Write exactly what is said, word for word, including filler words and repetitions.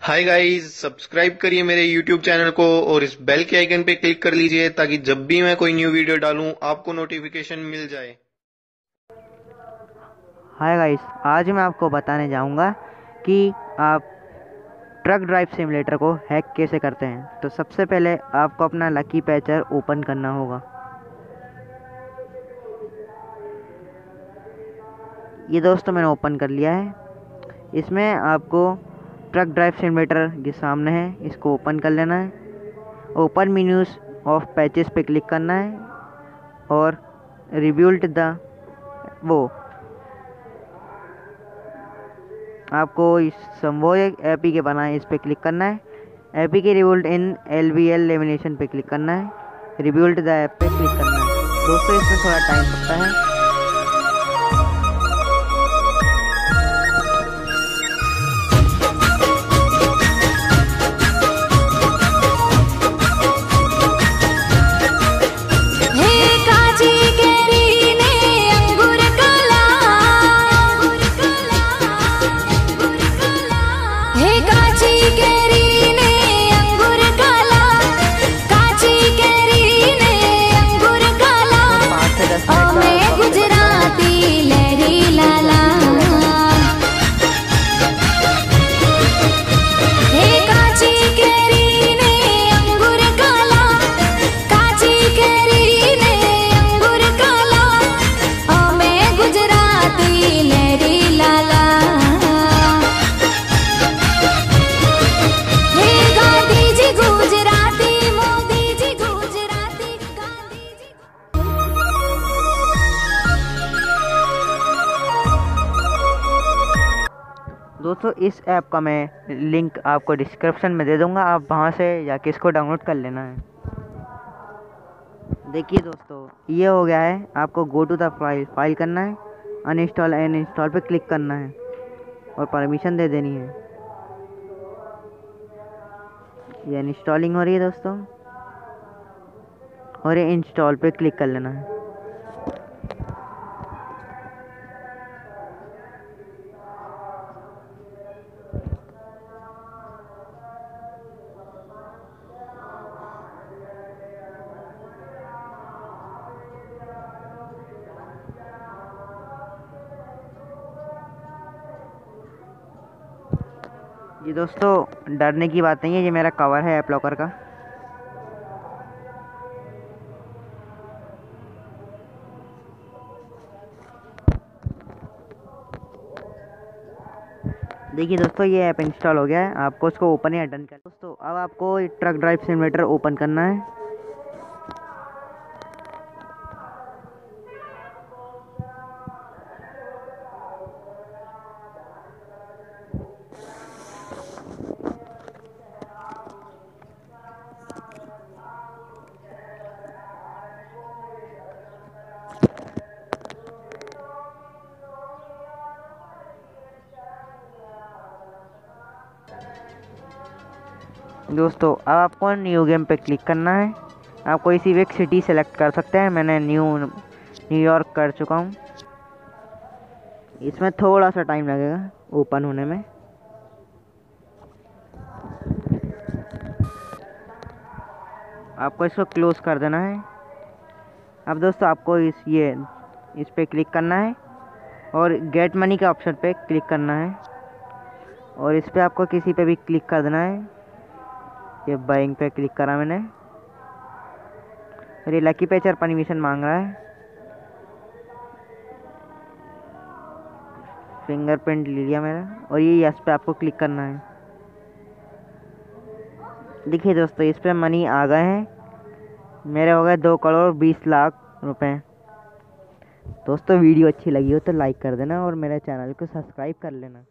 Hi guys, subscribe करिए मेरे YouTube channel को और इस बेल के आइकन पे क्लिक कर लीजिए ताकि जब भी मैं कोई न्यू वीडियो डालूं आपको नोटिफिकेशन मिल जाए। हाय गाइस, आज मैं आपको बताने जाऊंगा कि आप ट्रक ड्राइव सिमुलेटर को हैक कैसे करते हैं। तो सबसे पहले आपको अपना लकी पैचर ओपन करना होगा। ये दोस्तों मैंने ओपन कर लिया है। इसमें आपको ट्रक ड्राइव सिमुलेटर के सामने है, इसको ओपन कर लेना है। ओपन मेन्यूज ऑफ पैचेस पे क्लिक करना है और रिबिल्ड द वो आपको इस संभव एपी के बना है, इस पे क्लिक करना है। एपी के rebuild in L V L lamination पे क्लिक करना है। रिबिल्ड द ऐप पे क्लिक करना है। दोस्तों इसमें थोड़ा टाइम लगता है। दोस्तों इस ऐप का मैं लिंक आपको डिस्क्रिप्शन में दे दूंगा, आप वहां से जाके इसको डाउनलोड कर लेना है। देखिए दोस्तों ये हो गया है। आपको go to the file file करना है, अनइंस्टॉल एंड इंस्टॉल पे क्लिक करना है और परमिशन दे देनी है। ये इंस्टॉलिंग हो रही है दोस्तों और ये इंस्टॉल पे क्लिक कर लेना है। ये दोस्तों डरने की बात नहीं है, ये मेरा कवर है ऐप लॉकर का। देखिए दोस्तों ये ऐप इंस्टॉल हो गया है। आपको इसको ओपन या डन कर। दोस्तों अब आपको ट्रक ड्राइव सिमुलेटर ओपन करना है। दोस्तों अब आपको न्यू गेम पे क्लिक करना है। आप कोई सी भी एक सिटी सेलेक्ट कर सकते हैं। मैंने न्यू न्यूयॉर्क कर चुका हूँ। इसमें थोड़ा सा टाइम लगेगा ओपन होने में। आपको इसको क्लोज कर देना है। अब दोस्तों आपको इस ये इस पे क्लिक करना है और गेट मनी के ऑप्शन पे क्लिक करना है और इस पे आपको किसी पे भी क्लिक कर देना है। ये बाइंग पे क्लिक करा मैंने और ये लकी पैचर परमिशन मांग रहा है। फिंगरप्रिंट ले लिया मेरा और ये यस पे आपको क्लिक करना है। देखिए दोस्तों इस पे मनी आ गए हैं। मेरे हो गए दो करोड़ बीस लाख रुपए। दोस्तों वीडियो अच्छी लगी हो तो लाइक कर देना और मेरे चैनल को सब्सक्राइब कर लेना।